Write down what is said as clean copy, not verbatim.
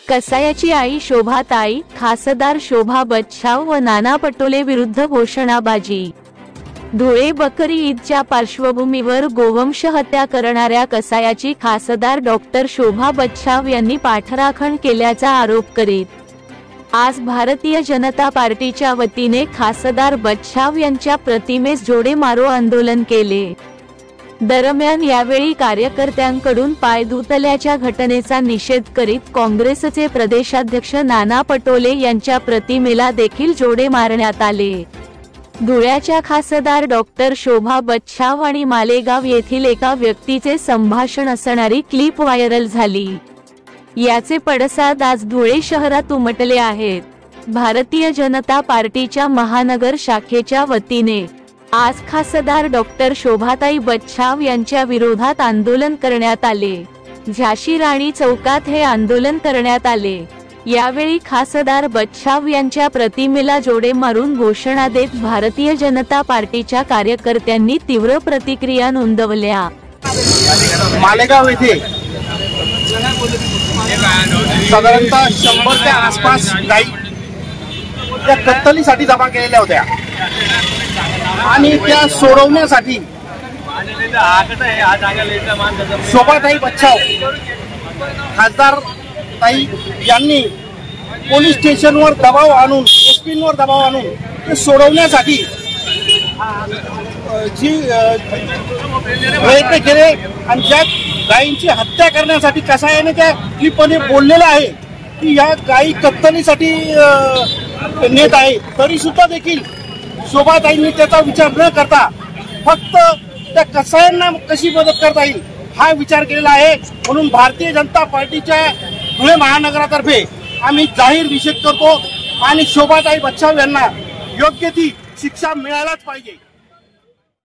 कसायाची आई शोभाताई, खासदार शोभा बच्छाव व नाना पटोले विरुद्ध घोषणाबाजी। धुळे बकरी ईदच्या पार्श्वभूमीवर गोवंश हत्या करणाऱ्या कसायाची खासदार डॉक्टर शोभा बच्छाव यांनी पाठराखण केल्याचा आरोप करीत आज भारतीय जनता पार्टीच्या वतीने खासदार बच्छाव यांच्या प्रतिमेस जोडे मारो आंदोलन केले। दरम्यान यावेळी कार्यकर्त्यांकडून पाय धुतल्याच्या घटनेचा निषेध करीत काँग्रेसचे प्रदेशाध्यक्ष नाना पटोले यांच्या प्रतिमेला देखील जोडे मारण्यात आले। धुळ्याच्या खासदार डॉक्टर शोभा बच्छाव आणि मालेगाव येथील एका व्यक्तीचे संभाषण असणारी क्लिप व्हायरल झाली। याचे पडसाद आज धुळे शहरात उमटले आहेत। भारतीय जनता पार्टीच्या महानगर शाखेच्या वतीने आज खासदार डॉक्टर शोभाताई बच्छाव यांच्या विरोधात आंदोलन करण्यात आले। झाशी राणी चौकात हे आंदोलन करण्यात आले। यावेळी खासदार बच्छाव यांच्या प्रतिमेला जोडे मारून घोषणा देत भारतीय जनता पार्टीच्या कार्यकर्त्यांनी तीव्र प्रतिक्रिया नोंदवल्या। मालेगाव येथे साधारणतः 100च्या आसपास गाई त्या कत्तलीसाठी जमा केलेल्या होत्या आणि त्या सोडवण्यासाठी शोभाताई बच्छाव खासदार ताई यांनी पोलीस स्टेशनवर दबाव आणून एसपींवर दबाव आणून ते सोडवण्यासाठी जी प्रयत्न केले आणि ज्या गायींची हत्या करण्यासाठी कसायाने त्या क्लिपमध्ये बोललेलं आहे की या गायी कत्तलीसाठी नेत आहे, तरी सुद्धा देखील शोभाताईंनी त्याचा विचार न करता फक्त त्या कसायांना कशी मदत करता येईल हा विचार केलेला आहे। म्हणून भारतीय जनता पार्टीच्या धुळे महानगरातर्फे आम्ही जाहीर निषेध करतो आणि शोभाताई बच्छाव यांना योग्य ती शिक्षा मिळायलाच पाहिजे।